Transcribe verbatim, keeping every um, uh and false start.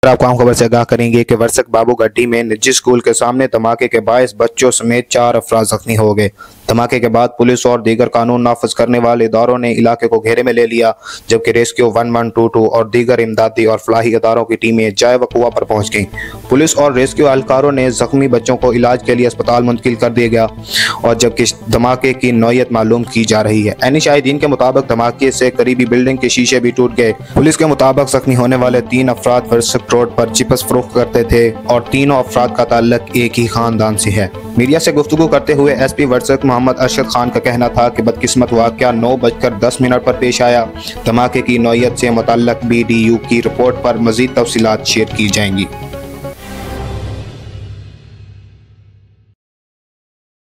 आपको आम खबर से आगाह करेंगे कि वर्षक बाबू गड्डी में निजी स्कूल के सामने धमाके के बायस बच्चों समेत चार अफराद जख्मी हो गए। धमाके के बाद पुलिस और दीगर कानून नाफिज करने वाले इदारों ने इलाके को घेरे में ले लिया, जबकि rescue one one two two और दीगर इमदादी और फलाही इदारों की टीमें जाए वकुआ पर पहुंच गईं। पुलिस और रेस्क्यू एहलकारों ने जख्मी बच्चों को इलाज के लिए अस्पताल मुंतकिल कर दिया गया, और जबकि धमाके की नौयत मालूम की जा रही है। ऐनी शाहिदीन के मुताबिक धमाके से करीबी बिल्डिंग के शीशे भी टूट गए। पुलिस के मुताबिक जख्मी होने वाले तीन अफराद वर्षक रोड पर चिप्स फरोख्त करते थे और तीनों अफराद का ताल्लुक एक ही खानदान से है। मीडिया से गुफ्तगू करते हुए एस पी वर्षक मोहम्मद अरशद खान का कहना था कि बदकिस्मत वाक़या नौ बजकर दस मिनट पर पेश आया। धमाके की नौयत से मुतल्लक बी डी यू की रिपोर्ट पर मजीद तफसीलात शेयर की जाएंगी।